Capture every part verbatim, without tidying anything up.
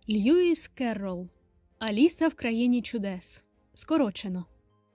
Льюіс Керрол. Аліса в країні чудес. Скорочено.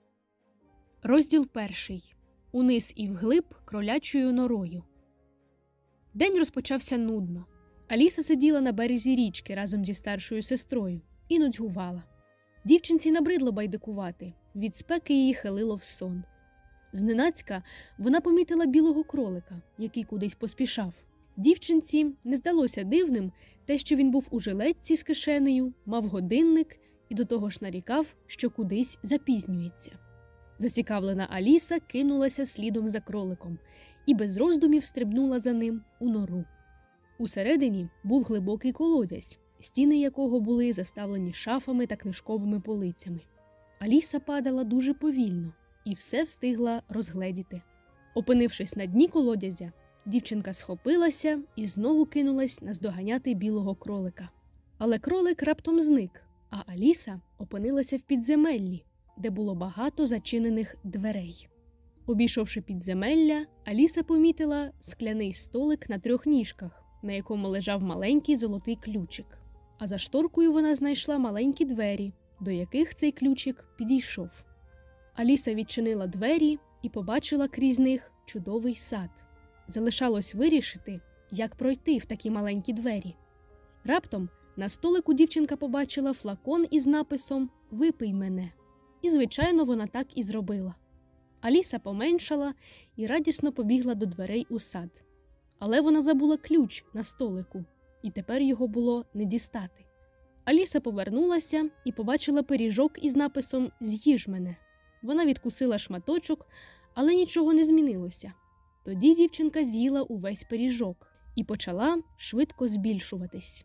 Розділ перший. Униз і вглиб кролячою норою. День розпочався нудно. Аліса сиділа на березі річки разом зі старшою сестрою і нудьгувала. Дівчинці набридло байдикувати, від спеки її хилило в сон. Зненацька вона помітила білого кролика, який кудись поспішав. Дівчинці не здалося дивним те, що він був у жилетці з кишенею, мав годинник і до того ж нарікав, що кудись запізнюється. Зацікавлена Аліса кинулася слідом за кроликом і без роздумів стрибнула за ним у нору. Усередині був глибокий колодязь, стіни якого були заставлені шафами та книжковими полицями. Аліса падала дуже повільно і все встигла розгледіти. Опинившись на дні колодязя, дівчинка схопилася і знову кинулась наздоганяти білого кролика. Але кролик раптом зник, а Аліса опинилася в підземеллі, де було багато зачинених дверей. Обійшовши підземелля, Аліса помітила скляний столик на трьох ніжках, на якому лежав маленький золотий ключик. А за шторкою вона знайшла маленькі двері, до яких цей ключик підійшов. Аліса відчинила двері і побачила крізь них чудовий сад. Залишалось вирішити, як пройти в такі маленькі двері. Раптом на столику дівчинка побачила флакон із написом «Випий мене». І, звичайно, вона так і зробила. Аліса поменшала і радісно побігла до дверей у сад. Але вона забула ключ на столику, і тепер його було не дістати. Аліса повернулася і побачила пиріжок із написом «З'їж мене». Вона відкусила шматочок, але нічого не змінилося. Тоді дівчинка з'їла увесь пиріжок і почала швидко збільшуватись.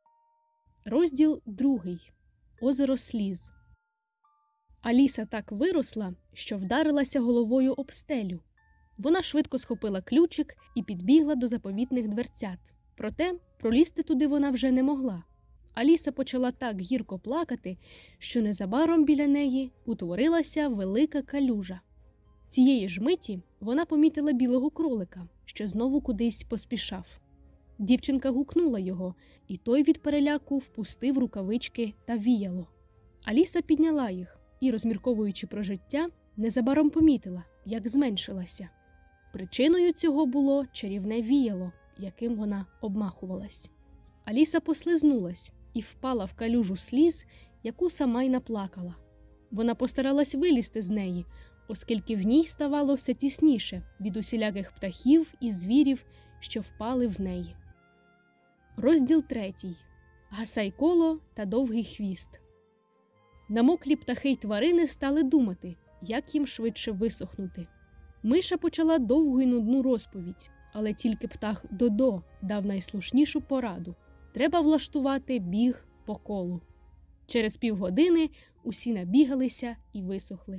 Розділ другий. Озеро сліз. Аліса так виросла, що вдарилася головою об стелю. Вона швидко схопила ключик і підбігла до заповітних дверцят. Проте пролізти туди вона вже не могла. Аліса почала так гірко плакати, що незабаром біля неї утворилася велика калюжа. Цієї ж миті вона помітила білого кролика, що знову кудись поспішав. Дівчинка гукнула його, і той від переляку впустив рукавички та віяло. Аліса підняла їх і, розмірковуючи про життя, незабаром помітила, як зменшилася. Причиною цього було чарівне віяло, яким вона обмахувалась. Аліса послизнулась і впала в калюжу сліз, яку сама й наплакала. Вона постаралась вилізти з неї, оскільки в ній ставало все тісніше від усіляких птахів і звірів, що впали в неї. Розділ третій. Гасайколо та довгий хвіст. Намоклі птахи й тварини стали думати, як їм швидше висохнути. Миша почала довгу й нудну розповідь, але тільки птах Додо дав найслушнішу пораду. Треба влаштувати біг по колу. Через півгодини усі набігалися і висохли.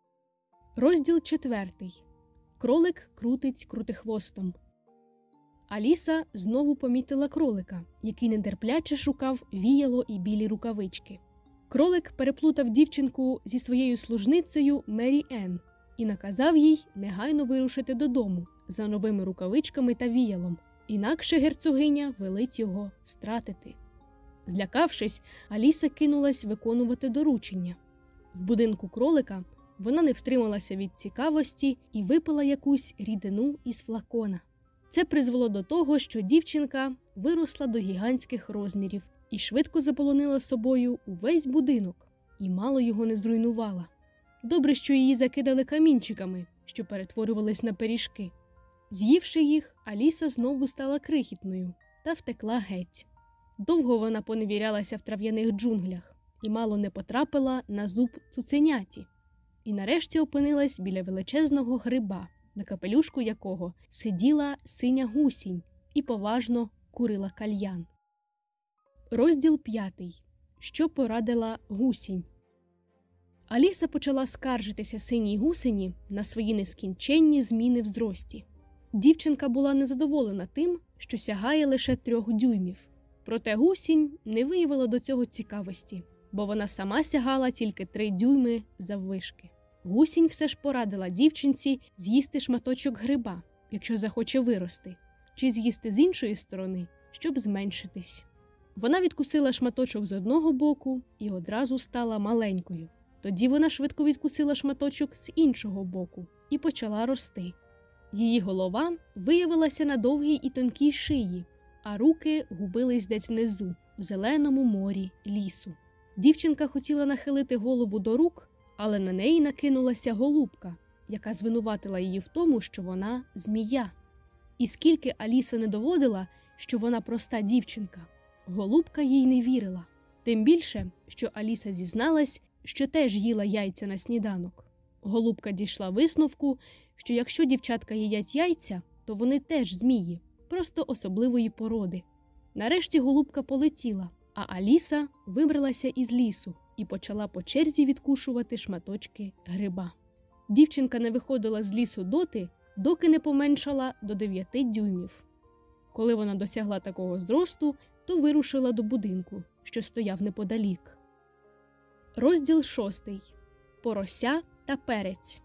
Розділ четвертий. Кролик крутить крутихвостом. Аліса знову помітила кролика, який нетерпляче шукав віяло і білі рукавички. Кролик переплутав дівчинку зі своєю служницею Мері Енн і наказав їй негайно вирушити додому за новими рукавичками та віялом, інакше герцогиня велить його стратити. Злякавшись, Аліса кинулась виконувати доручення. В будинку кролика вона не втрималася від цікавості і випила якусь рідину із флакона. Це призвело до того, що дівчинка виросла до гігантських розмірів і швидко заполонила собою увесь будинок і мало його не зруйнувала. Добре, що її закидали камінчиками, що перетворювались на пиріжки. З'ївши їх, Аліса знову стала крихітною та втекла геть. Довго вона поневірялася в трав'яних джунглях і мало не потрапила на зуб цуценяті. І нарешті опинилась біля величезного гриба, на капелюшку якого сиділа синя гусінь і поважно курила кальян. Розділ п'ятий. Що порадила гусінь? Аліса почала скаржитися синій гусені на свої нескінченні зміни в зрості. Дівчинка була незадоволена тим, що сягає лише трьох дюймів. Проте гусінь не виявила до цього цікавості, бо вона сама сягала тільки три дюйми заввишки. Гусінь все ж порадила дівчинці з'їсти шматочок гриба, якщо захоче вирости, чи з'їсти з іншої сторони, щоб зменшитись. Вона відкусила шматочок з одного боку і одразу стала маленькою. Тоді вона швидко відкусила шматочок з іншого боку і почала рости. Її голова виявилася на довгій і тонкій шиї, а руки губились десь внизу, в зеленому морі лісу. Дівчинка хотіла нахилити голову до рук, але на неї накинулася голубка, яка звинуватила її в тому, що вона змія. І скільки Аліса не доводила, що вона проста дівчинка, голубка їй не вірила. Тим більше, що Аліса зізналась, що теж їла яйця на сніданок. Голубка дійшла висновку, що якщо дівчатка їдять яйця, то вони теж змії, просто особливої породи. Нарешті голубка полетіла, а Аліса вибралася із лісу і почала по черзі відкушувати шматочки гриба. Дівчинка не виходила з лісу доти, доки не поменшала до дев'яти дюймів. Коли вона досягла такого зросту, то вирушила до будинку, що стояв неподалік. Розділ шостий. Порося та перець.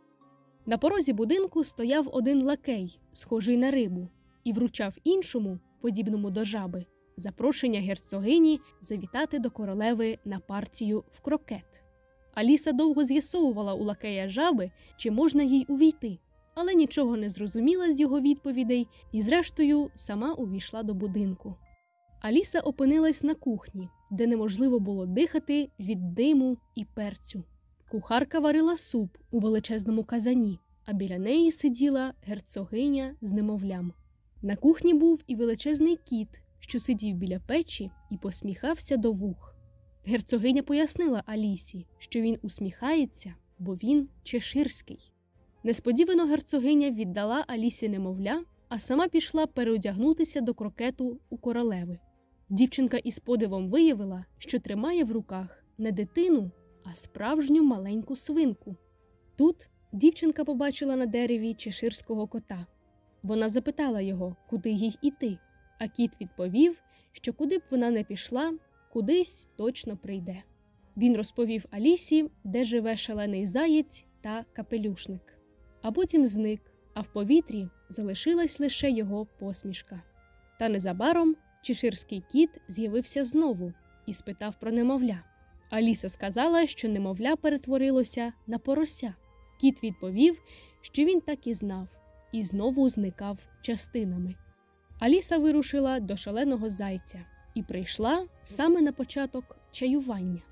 На порозі будинку стояв один лакей, схожий на рибу, і вручав іншому, подібному до жаби, запрошення герцогині завітати до королеви на партію в крокет. Аліса довго з'ясовувала у лакея жаби, чи можна їй увійти, але нічого не зрозуміла з його відповідей і, зрештою, сама увійшла до будинку. Аліса опинилась на кухні, де неможливо було дихати від диму і перцю. Кухарка варила суп у величезному казані, а біля неї сиділа герцогиня з немовлям. На кухні був і величезний кіт, що сидів біля печі і посміхався до вух. Герцогиня пояснила Алісі, що він усміхається, бо він чеширський. Несподівано герцогиня віддала Алісі немовля, а сама пішла переодягнутися до крокету у королеви. Дівчинка із подивом виявила, що тримає в руках не дитину, а справжню маленьку свинку. Тут дівчинка побачила на дереві чеширського кота. Вона запитала його, куди їй іти, а кіт відповів, що куди б вона не пішла, кудись точно прийде. Він розповів Алісі, де живе шалений заєць та капелюшник. А потім зник, а в повітрі залишилась лише його посмішка. Та незабаром чеширський кіт з'явився знову і спитав про немовля. Аліса сказала, що немовля перетворилося на порося. Кіт відповів, що він так і знав, і знову зникав частинами. Аліса вирушила до шаленого зайця і прийшла саме на початок чаювання.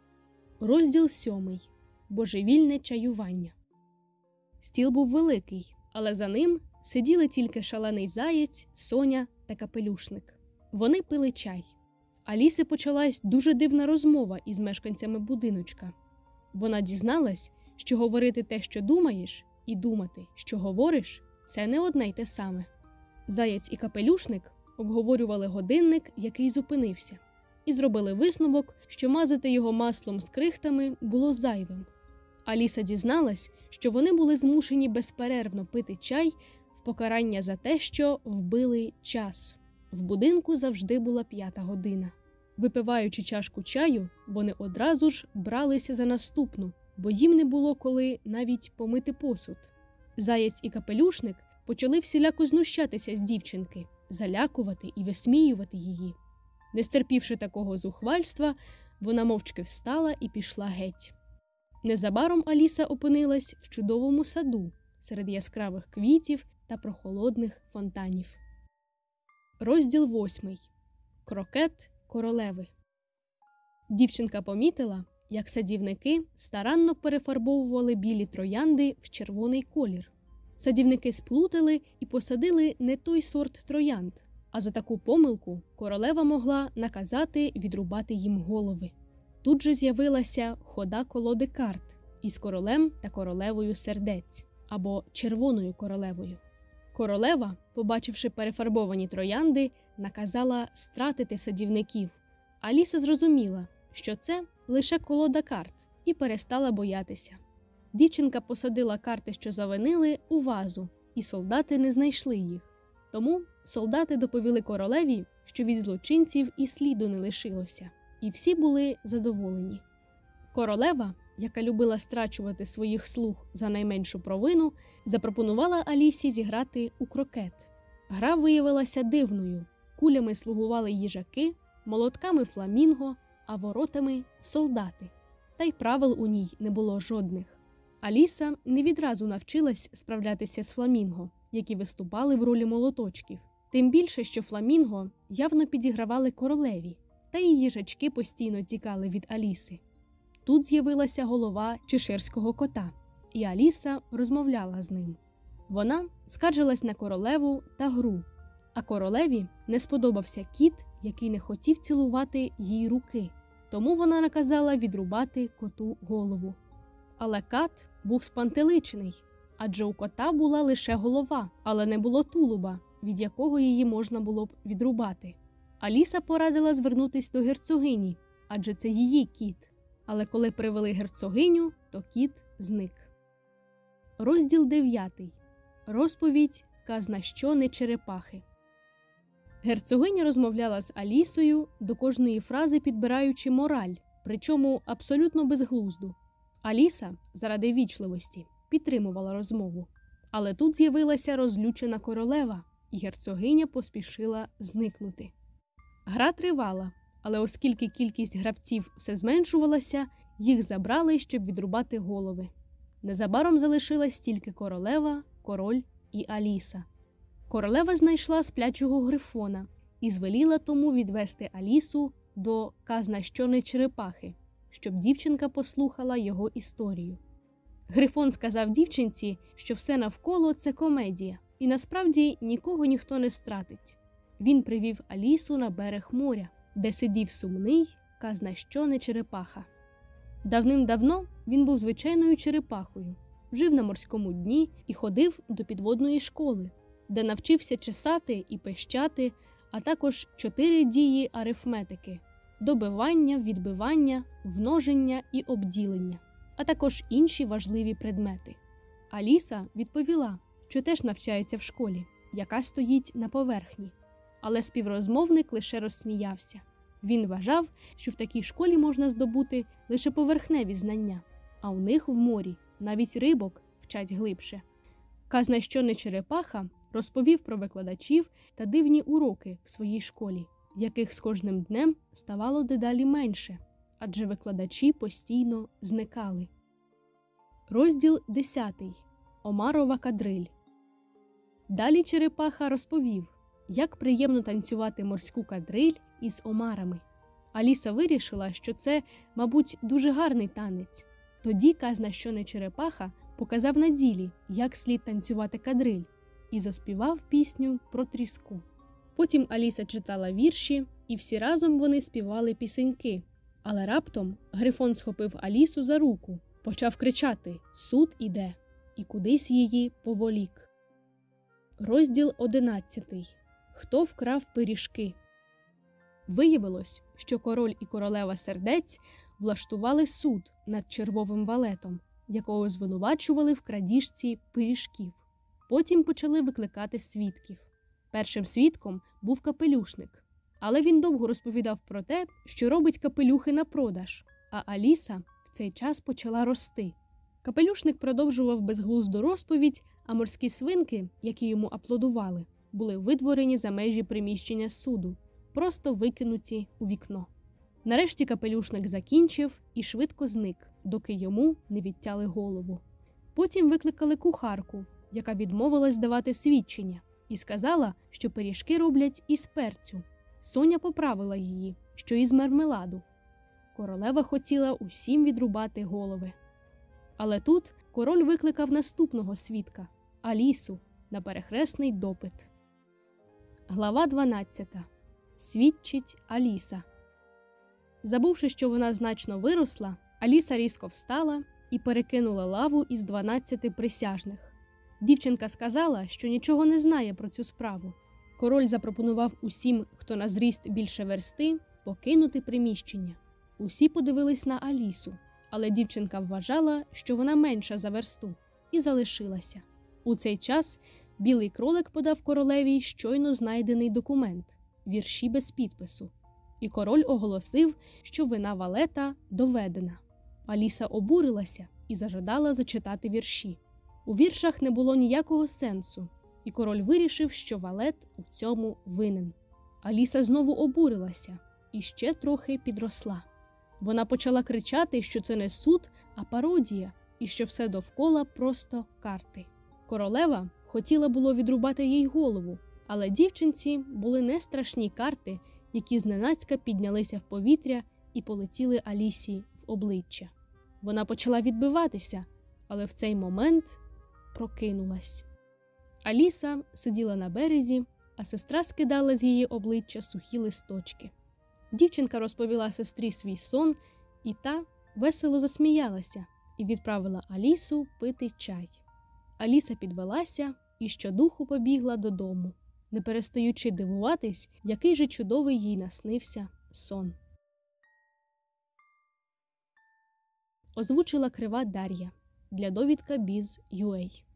Розділ сьомий. Божевільне чаювання. Стіл був великий, але за ним сиділи тільки шалений заєць, Соня та капелюшник. Вони пили чай. Аліси почалась дуже дивна розмова із мешканцями будиночка. Вона дізналась, що говорити те, що думаєш, і думати, що говориш – це не одне й те саме. Заєць і капелюшник обговорювали годинник, який зупинився, і зробили висновок, що мазати його маслом з крихтами було зайвим. Аліса дізналась, що вони були змушені безперервно пити чай в покарання за те, що вбили час. В будинку завжди була п'ята година. Випиваючи чашку чаю, вони одразу ж бралися за наступну, бо їм не було коли навіть помити посуд. Заєць і капелюшник почали всіляко знущатися з дівчинки, залякувати і висміювати її. Не стерпівши такого зухвальства, вона мовчки встала і пішла геть. Незабаром Аліса опинилась в чудовому саду, серед яскравих квітів та прохолодних фонтанів. Розділ восьмий. Крокет королеви. Дівчинка помітила, як садівники старанно перефарбовували білі троянди в червоний колір. Садівники сплутали і посадили не той сорт троянд, а за таку помилку королева могла наказати відрубати їм голови. Тут же з'явилася хода колоди карт із королем та королевою сердець, або червоною королевою. Королева, побачивши перефарбовані троянди, наказала стратити садівників. Аліса зрозуміла, що це лише колода карт, і перестала боятися. Дівчинка посадила карти, що завинили, у вазу, і солдати не знайшли їх. Тому солдати доповіли королеві, що від злочинців і сліду не лишилося, і всі були задоволені. Королева, яка любила страчувати своїх слуг за найменшу провину, запропонувала Алісі зіграти у крокет. Гра виявилася дивною. Кулями слугували їжаки, молотками фламінго, а воротами солдати. Та й правил у ній не було жодних. Аліса не відразу навчилась справлятися з фламінго, які виступали в ролі молоточків. Тим більше, що фламінго явно підігравали королеві, та й їжачки постійно тікали від Аліси. Тут з'явилася голова чеширського кота, і Аліса розмовляла з ним. Вона скаржилась на королеву та гру, а королеві не сподобався кіт, який не хотів цілувати їй руки, тому вона наказала відрубати коту голову. Але кат був спантеличений, адже у кота була лише голова, але не було тулуба, від якого її можна було б відрубати. Аліса порадила звернутись до герцогині, адже це її кіт. Але коли привели герцогиню, то кіт зник. Розділ дев'ятий. Розповідь «Казна що не черепахи». Герцогиня розмовляла з Алісою, до кожної фрази підбираючи мораль, причому абсолютно безглузду. Аліса, заради вічливості, підтримувала розмову. Але тут з'явилася розлючена королева, і герцогиня поспішила зникнути. Гра тривала, але оскільки кількість гравців все зменшувалася, їх забрали, щоб відрубати голови. Незабаром залишилась тільки королева, король і Аліса. Королева знайшла сплячого грифона і звеліла тому відвести Алісу до «Казна що не черепахи», щоб дівчинка послухала його історію. Грифон сказав дівчинці, що все навколо – це комедія, і насправді нікого ніхто не стратить. Він привів Алісу на берег моря, де сидів сумний, казна що не черепаха. Давним-давно він був звичайною черепахою, жив на морському дні і ходив до підводної школи, де навчився чесати і пищати, а також чотири дії арифметики – добивання, відбивання, множення і обділення, а також інші важливі предмети. Аліса відповіла, що теж навчається в школі, яка стоїть на поверхні. Але співрозмовник лише розсміявся. Він вважав, що в такій школі можна здобути лише поверхневі знання, а у них в морі навіть рибок вчать глибше. Казна що не черепаха розповів про викладачів та дивні уроки в своїй школі, яких з кожним днем ставало дедалі менше, адже викладачі постійно зникали. Розділ десятий. Омарова кадриль. Далі черепаха розповів, як приємно танцювати морську кадриль із омарами. Аліса вирішила, що це, мабуть, дуже гарний танець. Тоді казна що не черепаха показав на ділі, як слід танцювати кадриль, і заспівав пісню про тріску. Потім Аліса читала вірші, і всі разом вони співали пісеньки. Але раптом Грифон схопив Алісу за руку, почав кричати «Суд іде!» і кудись її поволік. Розділ одинадцятий. Хто вкрав пиріжки? Виявилось, що король і королева сердець влаштували суд над червовим валетом, якого звинувачували в крадіжці пиріжків. Потім почали викликати свідків. Першим свідком був капелюшник, але він довго розповідав про те, що робить капелюхи на продаж, а Аліса в цей час почала рости. Капелюшник продовжував безглузду розповідь, а морські свинки, які йому аплодували, були видворені за межі приміщення суду, просто викинуті у вікно. Нарешті капелюшник закінчив і швидко зник, доки йому не відтяли голову. Потім викликали кухарку, яка відмовилась давати свідчення, і сказала, що пиріжки роблять із перцю. Соня поправила її, що із мармеладу. Королева хотіла усім відрубати голови. Але тут король викликав наступного свідка – Алісу, на перехресний допит. Глава дванадцята. Свідчить Аліса. Забувши, що вона значно виросла, Аліса різко встала і перекинула лаву із дванадцяти присяжних. Дівчинка сказала, що нічого не знає про цю справу. Король запропонував усім, хто на зріст більше версти, покинути приміщення. Усі подивились на Алісу, але дівчинка вважала, що вона менша за версту, і залишилася. У цей час білий кролик подав королеві щойно знайдений документ – вірші без підпису. І король оголосив, що вина валета доведена. Аліса обурилася і зажадала зачитати вірші. У віршах не було ніякого сенсу, і король вирішив, що валет у цьому винен. Аліса знову обурилася, і ще трохи підросла. Вона почала кричати, що це не суд, а пародія, і що все довкола просто карти. Королева хотіла було відрубати їй голову, але дівчинці були не страшні карти, які зненацька піднялися в повітря і полетіли Алісі в обличчя. Вона почала відбиватися, але в цей момент прокинулась. Аліса сиділа на березі, а сестра скидала з її обличчя сухі листочки. Дівчинка розповіла сестрі свій сон, і та весело засміялася і відправила Алісу пити чай. Аліса підвелася і щодуху побігла додому, не перестаючи дивуватись, який же чудовий їй наснився сон. Озвучила Крива Дар'я для довідка біз крапка ю а.